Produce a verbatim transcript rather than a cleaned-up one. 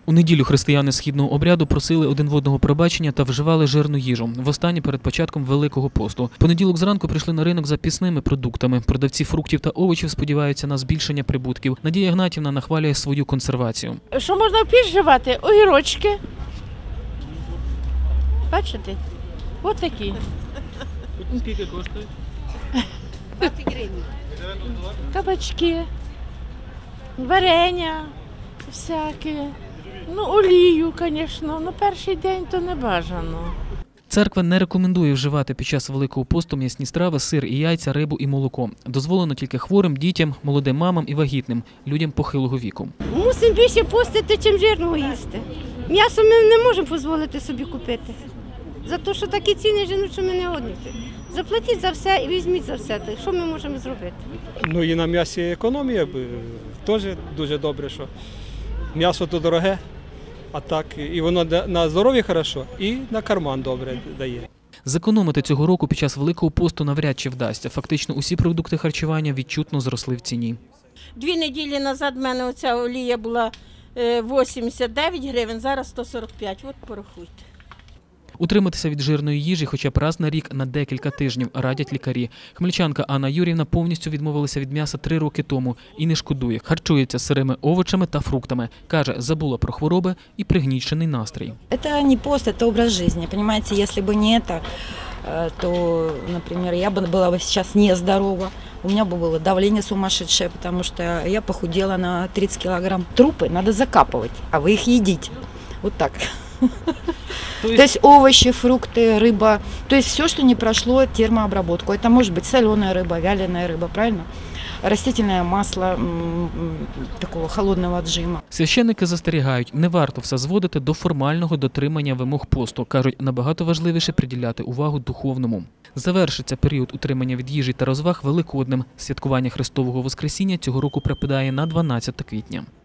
У неділю християни східного обряду просили один в одного пробачення та вживали жирну їжу. Востаннє перед початком Великого посту. В понеділок зранку прийшли на ринок за пісними продуктами. Продавці фруктів та овочів сподіваються на збільшення прибутків. Надія Гнатівна нахвалює свою консервацію. Що можна в піч вживати? Огірочки. Бачите? Ось такі. Скільки коштує? двадцять гривень. Кабачки, варення всяке. Ну, олію, звісно, на перший день то не бажано. Церква не рекомендує вживати під час Великого посту м'ясні страви, сир і яйця, рибу і молоко. Дозволено тільки хворим, дітям, молодим мамам і вагітним, людям похилого віку. Мусимо більше постити, чим жирного їсти. М'ясо ми не можемо дозволити собі купити. За те, що такі ціни жінуть, що ми не одні. Заплатіть за все і візьміть за все. Що ми можемо зробити? Ну і на м'ясі економія, теж дуже добре, що м'ясо то дороге, а так і воно на здоров'я хорошо, і на карман добре дає. Зекономити цього року під час Великого посту навряд чи вдасться. Фактично усі продукти харчування відчутно зросли в ціні. Дві неділі назад в мене оця олія була вісімдесят дев'ять гривень, зараз сто сорок п'ять. От порахуйте. Утриматися від жирної їжі хоча б раз на рік на декілька тижнів радять лікарі. Хмельчанка Анна Юріївна повністю відмовилася від м'яса три роки тому і не шкодує. Харчується сирими овочами та фруктами. Каже, забула про хвороби і пригнічений настрій. Це не пост, це образ життя. Понимаете, якщо б не це, то, наприклад, я б була зараз нездорова. У меня бы было давление сумасшедшее, потому что я похудела на тридцать килограмм. Трупы надо закапывать, а вы их едите. Вот так. То есть... то есть овощи, фрукты, рыба, то есть все, что не прошло термообработку. Это может быть соленая рыба, вяленая рыба, правильно? Растительное масло такого холодного отжима. Священники застерігають, не варто все зводити до формального дотримання вимог посту. Кажуть, набагато важливіше приділяти увагу духовному. Завершиться період утримання від їжі та розваг Великоднем. Святкування Христового Воскресіння цього року припадає на дванадцяте квітня.